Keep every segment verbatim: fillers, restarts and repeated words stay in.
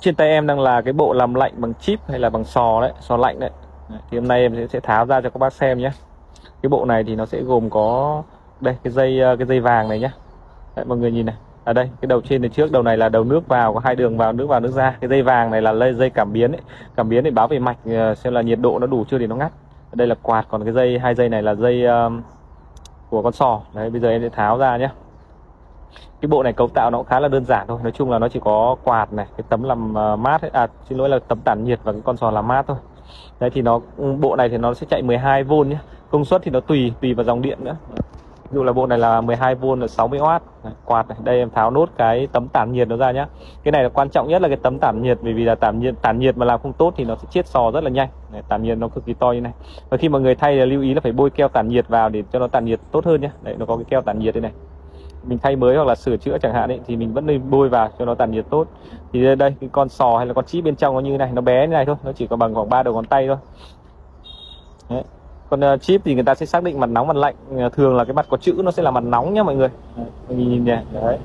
Trên tay em đang là cái bộ làm lạnh bằng chip hay là bằng sò đấy, sò lạnh đấy. Đấy, thì hôm nay em sẽ tháo ra cho các bác xem nhé. Cái bộ này thì nó sẽ gồm có đây cái dây cái dây vàng này nhé. Đấy, mọi người nhìn này, ở đây cái đầu trên này trước, đầu này là đầu nước vào, có hai đường vào, nước vào nước ra. Cái dây vàng này là dây cảm biến ấy, cảm biến để báo về mạch xem là nhiệt độ nó đủ chưa thì nó ngắt. Ở đây là quạt, còn cái dây hai dây này là dây um, của con sò. Đấy, bây giờ em sẽ tháo ra nhé. Cái bộ này cấu tạo nó cũng khá là đơn giản thôi, nói chung là nó chỉ có quạt này, cái tấm làm mát ấy. À xin lỗi là tấm tản nhiệt và cái con sò làm mát thôi. Đấy thì nó bộ này thì nó sẽ chạy mười hai vôn nhé, công suất thì nó tùy tùy vào dòng điện nữa. Ví dụ là bộ này là mười hai vôn là sáu mươi oát. Quạt này, đây em tháo nốt cái tấm tản nhiệt nó ra nhá. Cái này là quan trọng nhất là cái tấm tản nhiệt, bởi vì là tản nhiệt tản nhiệt mà làm không tốt thì nó sẽ chết sò rất là nhanh. Này, tản nhiệt nó cực kỳ to như này. Và khi mà người thay là lưu ý là phải bôi keo tản nhiệt vào để cho nó tản nhiệt tốt hơn nhé. Đấy, nó có cái keo tản nhiệt đây này. Mình thay mới hoặc là sửa chữa chẳng hạn ấy thì mình vẫn nên bôi vào cho nó tản nhiệt tốt. Thì đây cái con sò hay là con chip bên trong nó như thế này, nó bé như này thôi, nó chỉ có bằng khoảng ba đầu ngón tay thôi. Đấy. Còn uh, chip thì người ta sẽ xác định mặt nóng mặt lạnh, thường là cái mặt có chữ nó sẽ là mặt nóng nhá mọi người. Đấy, mọi người nhìn này, đấy.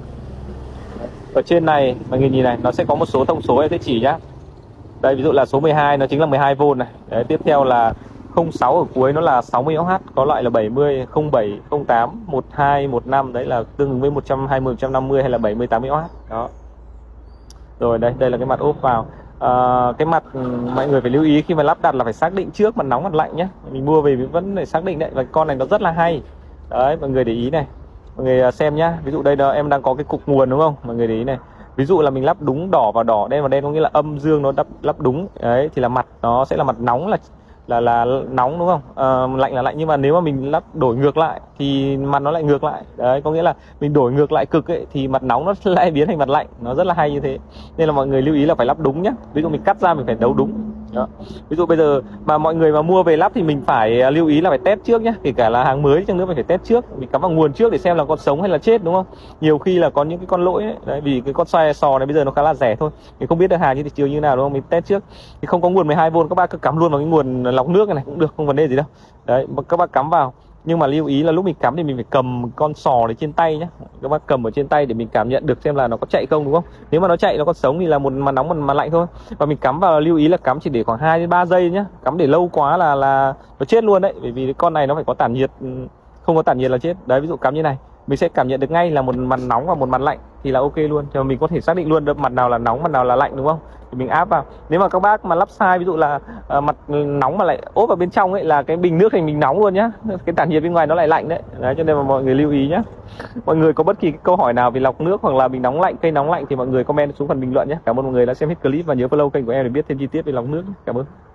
Ở trên này mọi người nhìn này, nó sẽ có một số thông số em sẽ chỉ nhá. Đây ví dụ là số mười hai nó chính là mười hai vôn này. Đấy, tiếp theo là không sáu ở cuối nó là sáu mươi oát, có loại là bảy mươi, không bảy, không tám, mười hai, mười lăm, đấy là tương ứng với một trăm hai mươi, một trăm năm mươi hay là bảy mươi, tám mươi oát. Đó. Rồi đây, đây là cái mặt ốp vào. À, cái mặt mọi người phải lưu ý khi mà lắp đặt là phải xác định trước mặt nóng mặt lạnh nhé. Mình mua về mình vẫn phải xác định đấy, và con này nó rất là hay. Đấy, mọi người để ý này. Mọi người xem nhá. Ví dụ đây đó, em đang có cái cục nguồn đúng không? Mọi người để ý này. Ví dụ là mình lắp đúng đỏ vào đỏ, đen vào đen có nghĩa là âm dương nó lắp lắp đúng. Đấy thì là mặt nó sẽ là mặt nóng, là là là nóng đúng không? À, lạnh là lạnh, nhưng mà nếu mà mình lắp đổi ngược lại thì mặt nó lại ngược lại. Đấy, có nghĩa là mình đổi ngược lại cực ấy thì mặt nóng nó lại biến thành mặt lạnh, nó rất là hay như thế. Nên là mọi người lưu ý là phải lắp đúng nhá. Ví dụ mình cắt ra mình phải đấu đúng. Đó. Ví dụ bây giờ mà mọi người mà mua về lắp thì mình phải lưu ý là phải test trước nhé, kể cả là hàng mới chăng nữa mình phải test trước, mình cắm vào nguồn trước để xem là con sống hay là chết đúng không? Nhiều khi là có những cái con lỗi ấy. Đấy, vì cái con xoay sò này bây giờ nó khá là rẻ thôi, mình không biết được hàng trên thị trường như nào đúng không? Mình test trước thì không có nguồn mười hai vôn, các bác cứ cắm luôn vào cái nguồn lọc nước này cũng được, không vấn đề gì đâu. Đấy, các bác cắm vào. Nhưng mà lưu ý là lúc mình cắm thì mình phải cầm con sò đấy trên tay nhé. Các bác cầm ở trên tay để mình cảm nhận được xem là nó có chạy không đúng không? Nếu mà nó chạy, nó có sống thì là một mặt nóng một mặt lạnh thôi. Và mình cắm vào, lưu ý là cắm chỉ để khoảng hai đến ba giây nhé. Cắm để lâu quá là là nó chết luôn đấy. Bởi vì cái con này nó phải có tản nhiệt, không có tản nhiệt là chết. Đấy, ví dụ cắm như này, mình sẽ cảm nhận được ngay là một mặt nóng và một mặt lạnh thì là ok luôn. Cho mình có thể xác định luôn được mặt nào là nóng, mặt nào là lạnh đúng không? Thì mình áp vào. Nếu mà các bác mà lắp sai, ví dụ là uh, mặt nóng mà lại ốp vào bên trong ấy, là cái bình nước thành bình nóng luôn nhá. Cái tản nhiệt bên ngoài nó lại lạnh đấy. Đấy, cho nên mà mọi người lưu ý nhá. Mọi người có bất kỳ cái câu hỏi nào về lọc nước hoặc là bình nóng lạnh, cây nóng lạnh thì mọi người comment xuống phần bình luận nhé. Cảm ơn mọi người đã xem hết clip và nhớ follow kênh của em để biết thêm chi tiết về lọc nước. Cảm ơn.